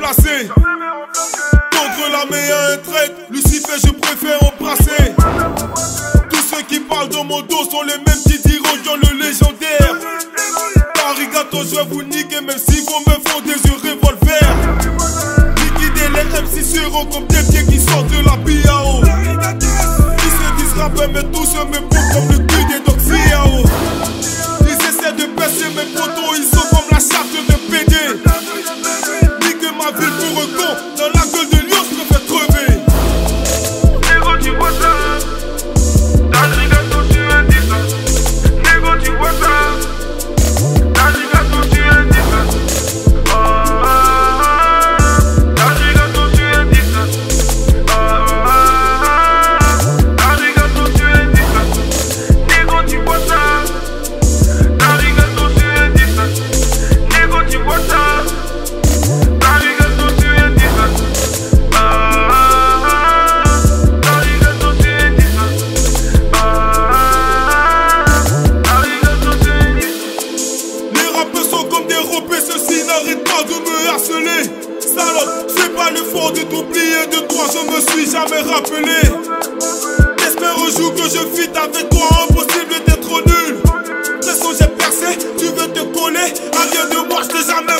remplacer. Contre la meilleure un traître, Lucifer je préfère embrasser. Tous ceux qui parlent dans mon dos sont les mêmes qui diront John le légendaire. Arigato, je vais vous niquer même si vous me font des yeux revolver. Liquider les MC seront comme des pieds qui sortent de la BAO. Ils se disent rappeurs mais tous se me font comme le cul des Doxiao. Ils essaient de percer mes potos, ils sont comme la charte de PD. Nique ma ville pour un con, dans la gueule de lion je me fais crever. Négo tu vois ça, Arigato tu dis ça. Négo tu vois ça, Arigato tu dis ça. Arigato tu dis ça. Arigato tu dis ça. Négo tu vois ça, Arigato tu dis ça. Négo tu vois ça, Arigato tu dis ça. Arigato tu dis ça. Arigato tu dis ça. Les rappeurs sont comme des ropés, ceux-ci n'arrêtent pas de me harceler. Salope, c'est pas l'effort de t'oublier de toi, je me suis jamais rappelé. J'espère un jour que je fit avec toi, impossible d'être nul. De toute façon j'ai percé, tu veux te coller, arrière de moi je t'ai jamais